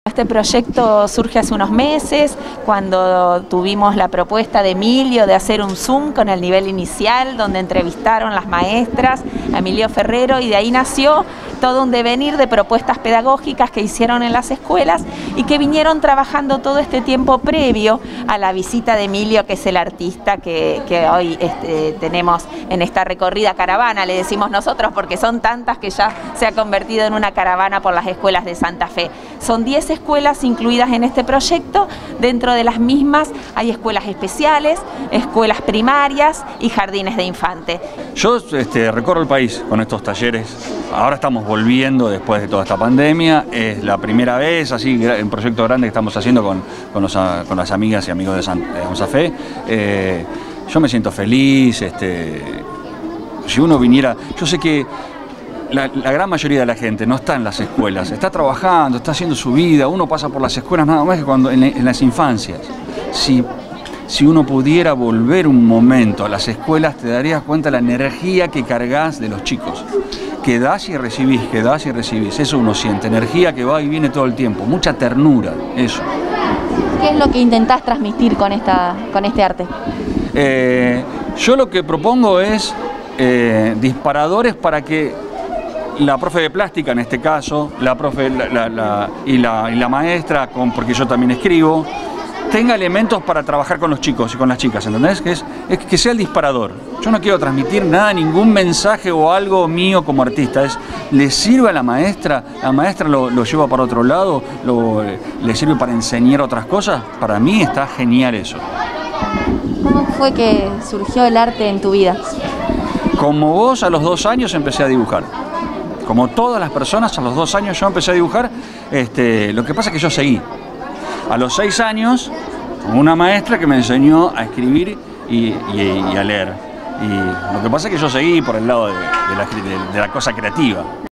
Este proyecto surge hace unos meses, cuando tuvimos la propuesta de Emilio de hacer un Zoom con el nivel inicial, donde entrevistaron las maestras, a Emilio Ferrero, y de ahí nació todo un devenir de propuestas pedagógicas que hicieron en las escuelas y que vinieron trabajando todo este tiempo previo a la visita de Emilio, que es el artista que hoy tenemos en esta recorrida caravana, le decimos nosotros, porque son tantas que ya se ha convertido en una caravana por las escuelas de Santa Fe. Son 10 escuelas incluidas en este proyecto. Dentro de las mismas hay escuelas especiales, escuelas primarias y jardines de infante. Yo recorro el país con estos talleres. Ahora estamos volviendo después de toda esta pandemia. Es la primera vez, así, un proyecto grande que estamos haciendo con las amigas y amigos de Santa Fe. Yo me siento feliz. Si uno viniera, yo sé que la gran mayoría de la gente no está en las escuelas, está trabajando, está haciendo su vida. Uno pasa por las escuelas nada más que cuando en las infancias. Si uno pudiera volver un momento a las escuelas, te darías cuenta de la energía que cargas de los chicos. Que das y recibís, que das y recibís. Eso uno siente, energía que va y viene todo el tiempo, mucha ternura, eso. ¿Qué es lo que intentás transmitir con este arte? Yo lo que propongo es disparadores para que la profe de plástica, en este caso, la profe y la maestra, porque yo también escribo, tenga elementos para trabajar con los chicos y con las chicas, ¿entendés? Que sea el disparador. Yo no quiero transmitir nada, ningún mensaje o algo mío como artista. Le sirve a la maestra lo lleva para otro lado, le sirve para enseñar otras cosas. Para mí está genial eso. ¿Cómo fue que surgió el arte en tu vida? Como vos, a los 2 años empecé a dibujar. Como todas las personas, a los 2 años yo empecé a dibujar. Lo que pasa es que yo seguí. A los 6 años, una maestra que me enseñó a escribir y a leer. Y lo que pasa es que yo seguí por el lado de la cosa creativa.